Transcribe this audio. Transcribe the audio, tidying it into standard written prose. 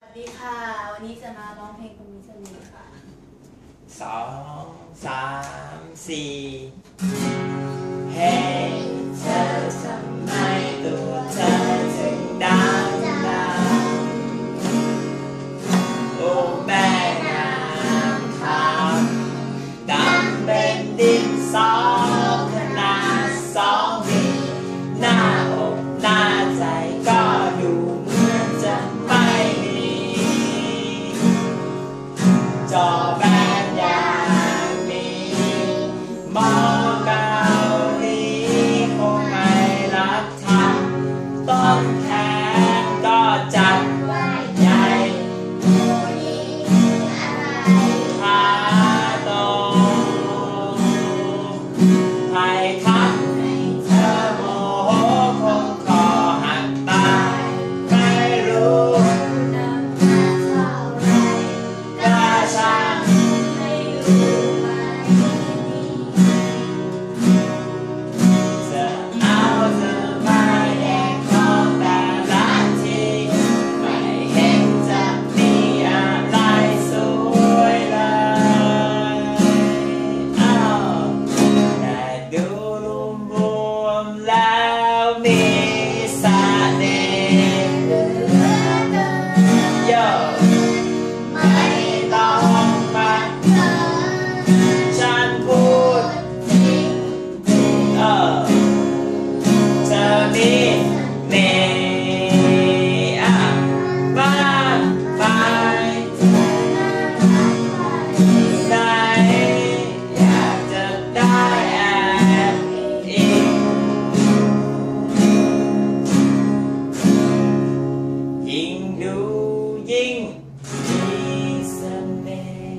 สวัสดีค่ะวันนี้จะมาร้องเพลงคนมีเสน่ห์ค่ะ 2 3 4เฮ้เธอทำไมตัวเธอถึงดังโอ้แม่งามคำดำเป็นดินสอขนาด2 นิ้วหน้าอกหน้าใจก็ดูเหมือนจะไม่มีจอแบนอย่างนี้มองเกาหลีคงไม่รักทำต้นแขนก็จัดไว้ใหญ่ผู้หญิงอะไรขาโตใครทำให้เธอโมโหคงคอหักตายไม่รู้น้ำตาเท่าไรราชาไม่รู้ไหมจะเอาเธอมาแยกของแต่ละทีไม่เห็นจะมีอะไรสวยเลยแต่ดูรวมๆแล้วมีเสน่ห์เหลือเกินโยไม่ต้องมาเกินฉันพูดจริงเธอมีเน่ห์มากมายไหนอยากจะได้แอบอิงยิ่งดูยิ่งมีเสน่ห์